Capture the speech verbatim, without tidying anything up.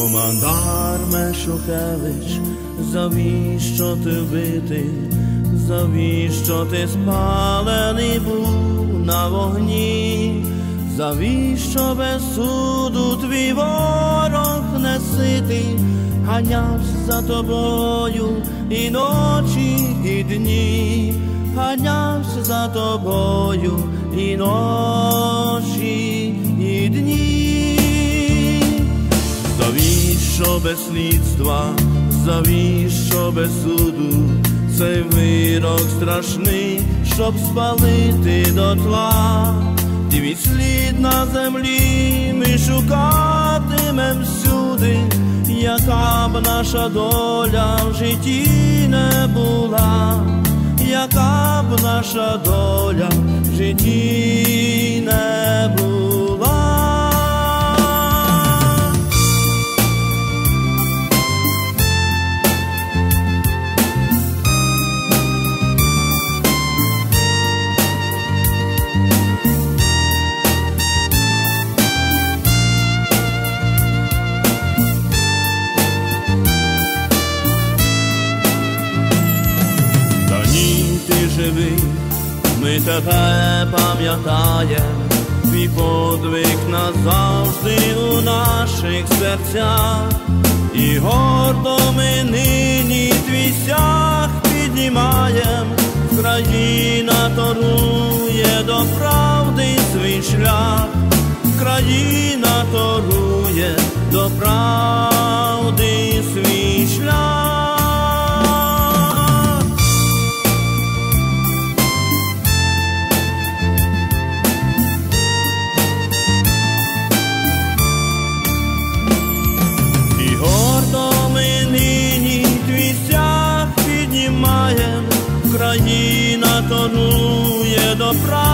Командарме Шухевич, завіщо ти вбитий, завіщо ти спалений був на вогні, завіщо без суду твій ворог не ситий, ганявся за тобою і ночі, і дні, ганявся за тобою і ночі, і дні. Завіщо без слідства, завіщо без суду, цей вирок страшний, щоб спалити дотла. Твій слід на землі ми шукатимем всюди, яка б наша доля в житті не була, яка б наша доля в житті не була. Живий, ми тебе пам'ятаєм, твій подвиг назавжди у наших серцях, і гордо ми нині твій стяг піднімаєм. Країна торує до правди свій шлях, країна торує до правди свій шлях. Країна торує до правди.